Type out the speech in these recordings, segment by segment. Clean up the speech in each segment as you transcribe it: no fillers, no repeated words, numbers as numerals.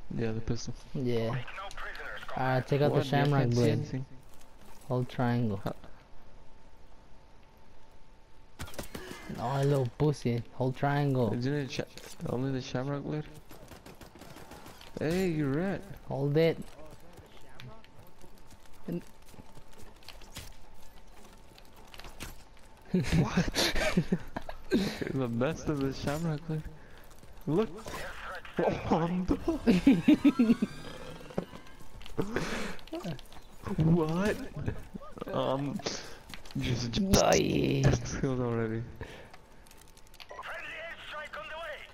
Yeah, the pistol. Yeah. Alright, take out the What? Yeah, I shamrock can't see blade. anything. Hold triangle. Huh. Oh, little pussy. Hold triangle. Isn't it only the shamrock blade? Hey, you're right. Hold it. What? The best of the shamrock blade. Look. Oh, I'm done. What? Just Aye. killed already. Friendly airstrike on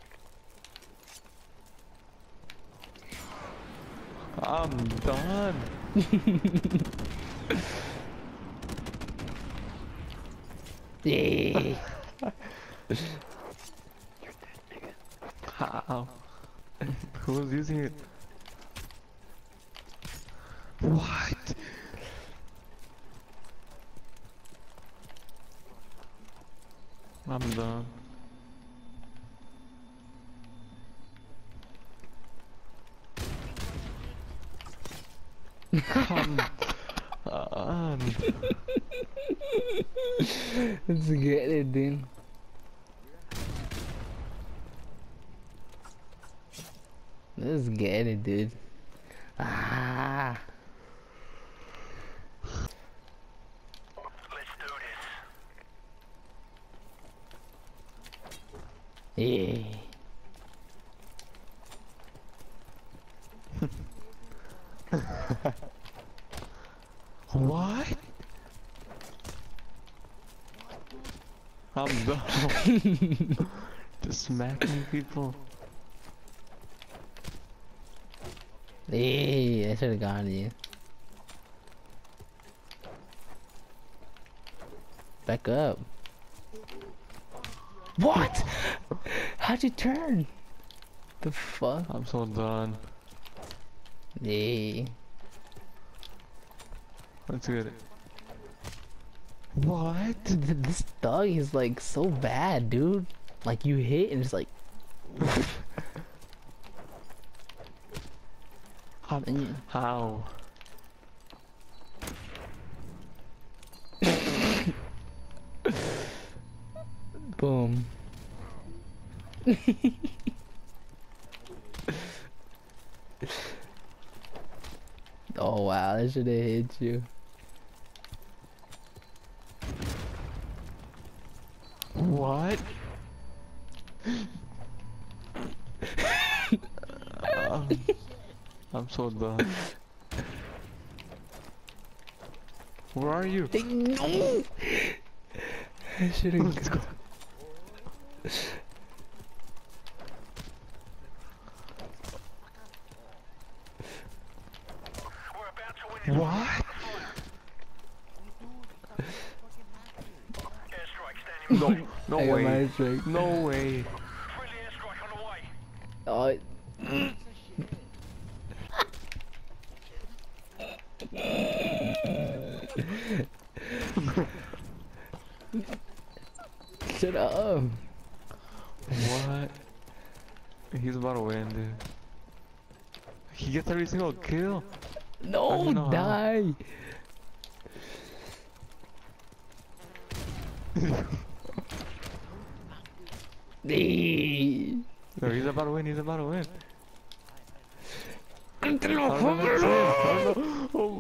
the way. I'm done. Yeah. How? Who's using it? What? I'm done. Come on. Let's get it, dude. Let's get it, dude. Ah. Let's do this. Yeah. What? I'm done. Just smacking people. Hey, I should have gone to you. Back up. What? How'd you turn? The fuck? I'm so done. Hey. Let's get it. What? This dog is like so bad, dude. Like you hit and it's like. How? Boom. Oh wow, that should have hit you. What? I'm so done. Where are you? No! I should have. Let's go. We're about to win. What? Airstrike standing by. No, I no got way. my strike. No way. Friendly airstrike on the way. Oh. Shut up. What? He's about to win, dude. He gets every single kill. I No, don't know how. die. Nee. No, he's about to win. He's about to win. Entre los I don't know what to say. I don't know. Oh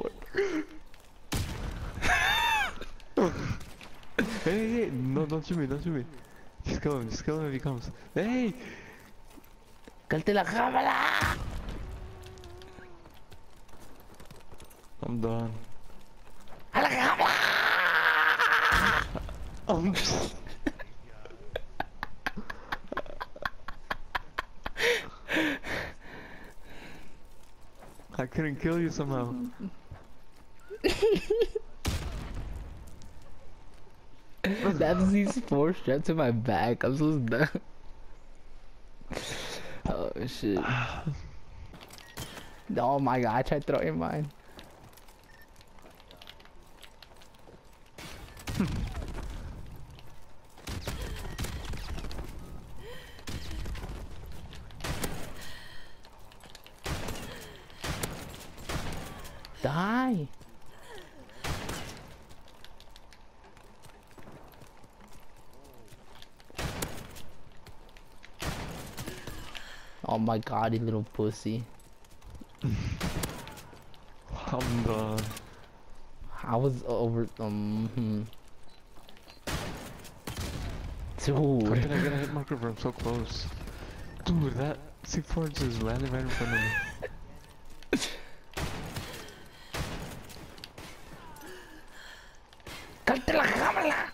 my. Hey, hey, no, don't shoot me, don't shoot me. Just kill him if he comes. Hey! Calte la cámara. I'm done. A la cámara. I'm I couldn't kill you somehow. That's these four strapped to my back. I'm so done. Oh shit. Oh my god, I tried throwing mine. Die. Oh my god, you little pussy. I'm done. I was over, How did Dude. I get a hit marker from so close? Dude, that C4 just landed right in front of me. ¡Cállate la cámara!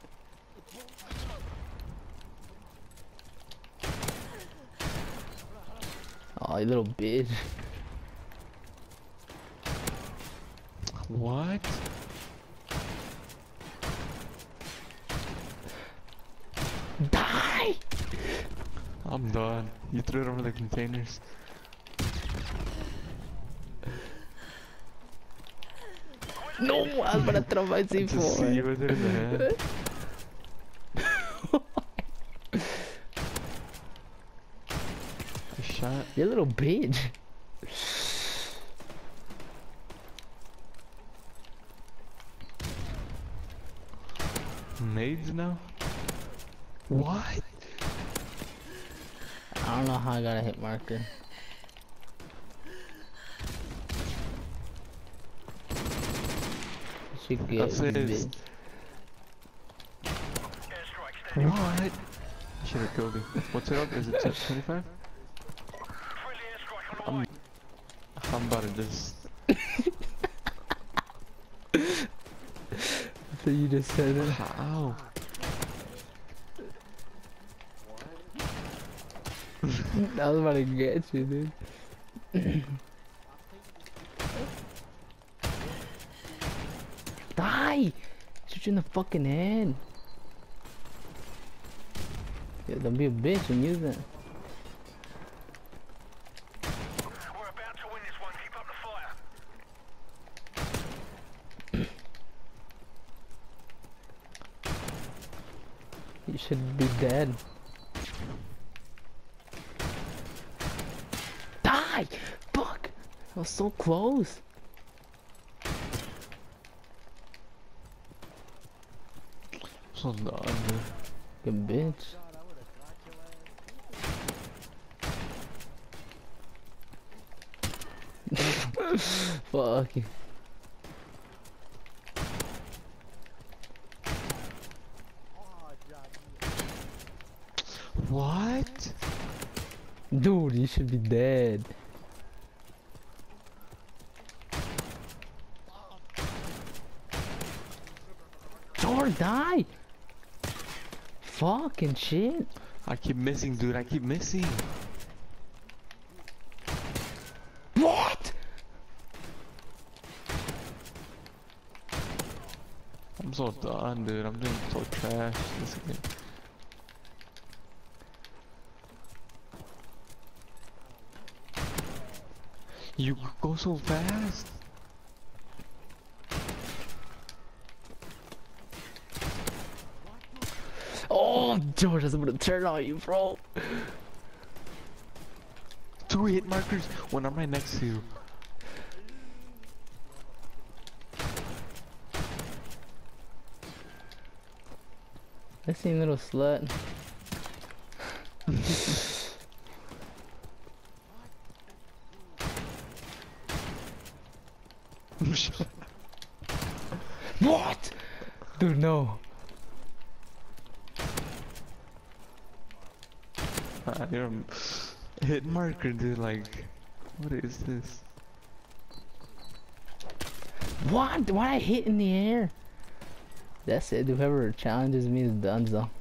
Oh, you little bitch. What? Die! I'm done. You threw it over the containers. No, I was about to throw my Just see you C4. with it in the head. A shot. You little bitch. Nades now? What? I don't know how I got a hit marker. You should get That's you it. bitch. Airstrike standing. What? Should have killed him. What's it up? Is it 25? Friendly airstrike on the way. I'm about to just... So you just said it. How? I was about to get you, dude. Die! Shoot you in the fucking head. Yeah, don't be a bitch and use it. We're about to win this one. Keep up the fire. You should be dead. Die! Fuck! I was so close. So done, dude. You bitch. Fuck you. What? Dude, you should be dead. Or die! Fucking shit. I keep missing, dude. I keep missing. What? I'm so done, dude. I'm doing so trash this game. You go so fast. Oh, George, I was gonna turn on you, bro. 2 hit markers when I'm right next to you. I seen little slut. What? Dude, no. You're a hit marker, dude. Like, what is this? What? Why I hit in the air? That's it. Whoever challenges me is done, though.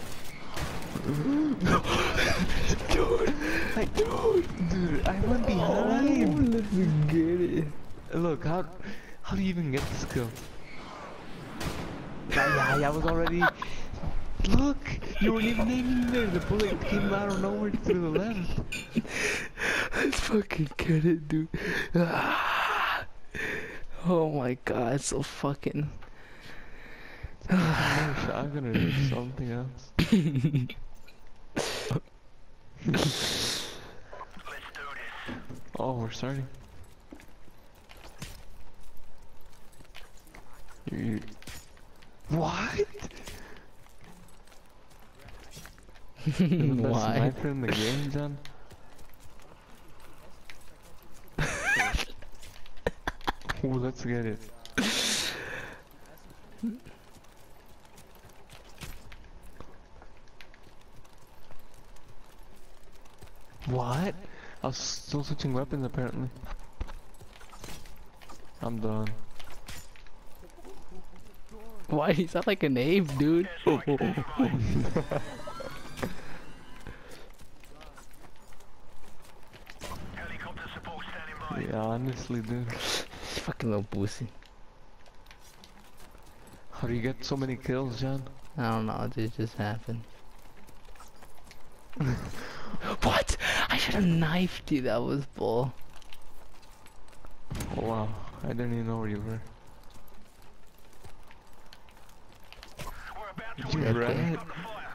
Dude, I went behind. Let's get it. Look, how do you even get this kill? Yeah, I was already. Look, you weren't even aiming there. The bullet came out of nowhere to the left. Let's fucking get it, dude. Ah. Oh my god, it's so fucking. Another shotgun or something else. Let's do this. Oh, we're starting. What? You're the best Why? sniper in the game, John? Ooh, let's get it. What? I was still switching weapons apparently. I'm done. Why? You sound like an ape, dude. Helicopter support standing by. Yeah, honestly, dude. Fucking little pussy. How do you get so many kills, John? I don't know, it just happened. What? I should have knifed you, that was bull. Oh, wow, I didn't even know where you were. We're about to You win this one. rat. Keep up the fire.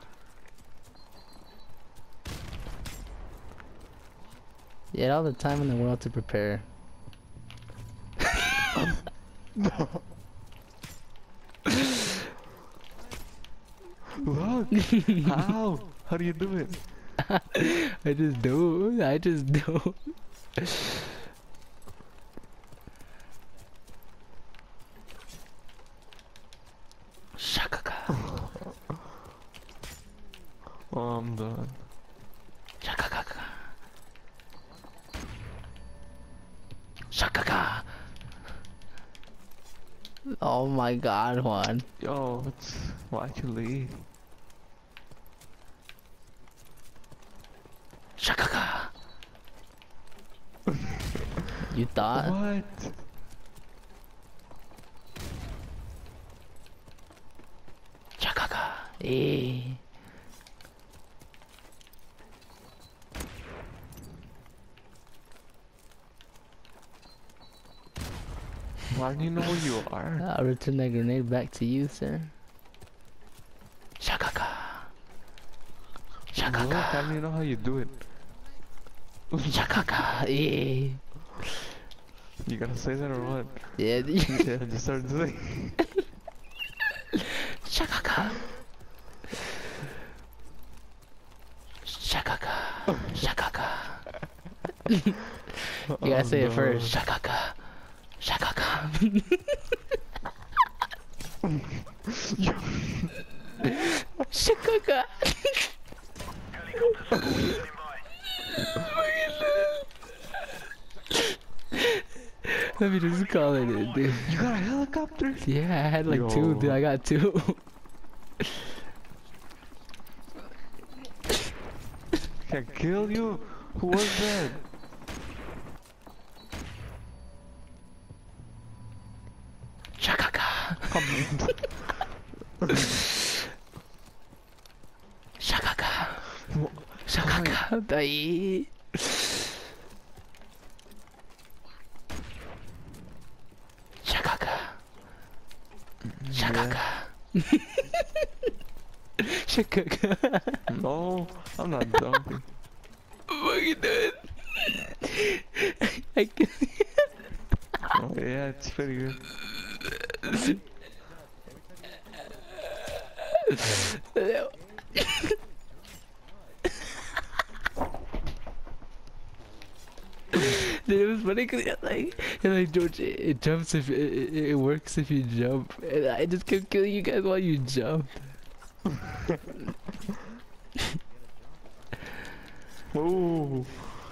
You had all the time in the world to prepare. Look! How? How do you do it? I just do. Shakaka. Oh, I'm done. Shakaka. Shakaka. Oh my god, Juan. Yo, why'd you leave? Shakaka. You thought? What? Shakaka. Eh. Why do you know where you are? I'll return that grenade back to you, sir. Shakaka. Look, Shakaka. how do you know how you do it? Shakaka. Eh. You gotta say that or what? Yeah. Yeah, just start doing. Shakaka. Shakaka. Shakaka. You gotta say it first. Shakaka. Shakaka. Shakaka. Helicopter support standing by. Let me just call it in, dude. You got a helicopter? Yeah, I had like two, Yo. dude. I got two. Can I kill you? Who was that? Shakaka. Shakaka. Shakaka. Dai. Shakaka. Shakaka. Shakaka. No, I'm not dumping. Fucking dude. I can. Oh, yeah, it's pretty good. Dude, it was funny because like George, it jumps if it works if you jump, and I just kept killing you guys while you jumped. Ooh.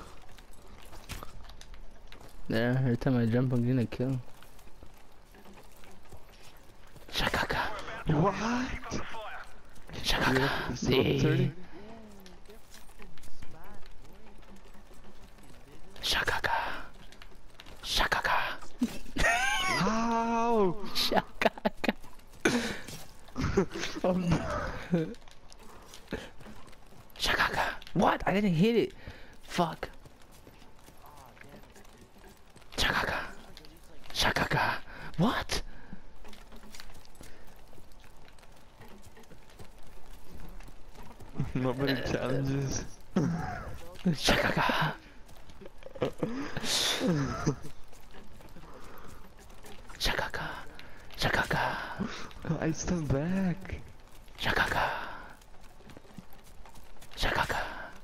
There, every time I jump, I'm gonna kill. Shakaka. What? Keep up the fire. Shakaka. It's level 30? Shakaka. Shakaka. How? Shakaka. Shakaka. What? I didn't hit it. Fuck. Shakaka. Shakaka. What? Nobody challenges. Shakaka. Shakaka. Shakaka. I stepped back. Shakaka. Shakaka.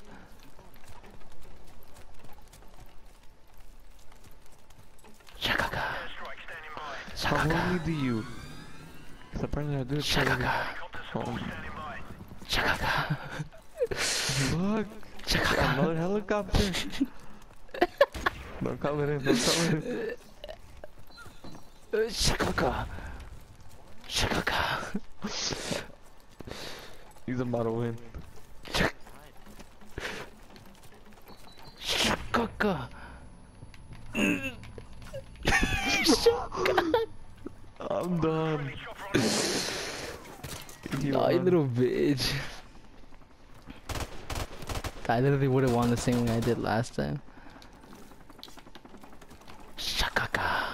Shakaka. Airstrike standing by. How Shakaka. horny do you? Cause apparently I do it. Shakaka. Helicopter support Oh, standing by. Shakaka. look! Shakaka. Another helicopter! Don't call it in, don't call it in. Shakaka. Shakaka. He's about to win. Shakaka. I'm done. He Oh, you won. little bitch. I literally would have won the same way I did last time. Shakaka.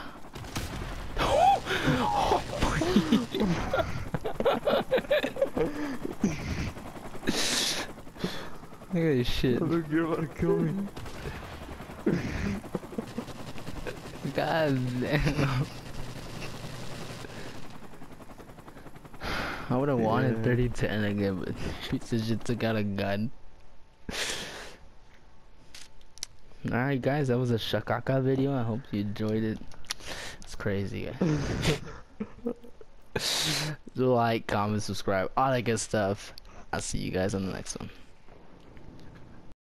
Look at this shit. Look, you're about to kill me. God damn. I would have wanted Yeah. 30-10 again, but piece of shit took out a gun. Alright guys, that was a Shakaka video. I hope you enjoyed it. It's crazy, guys. Like, comment, subscribe, all that good stuff. I'll see you guys on the next one.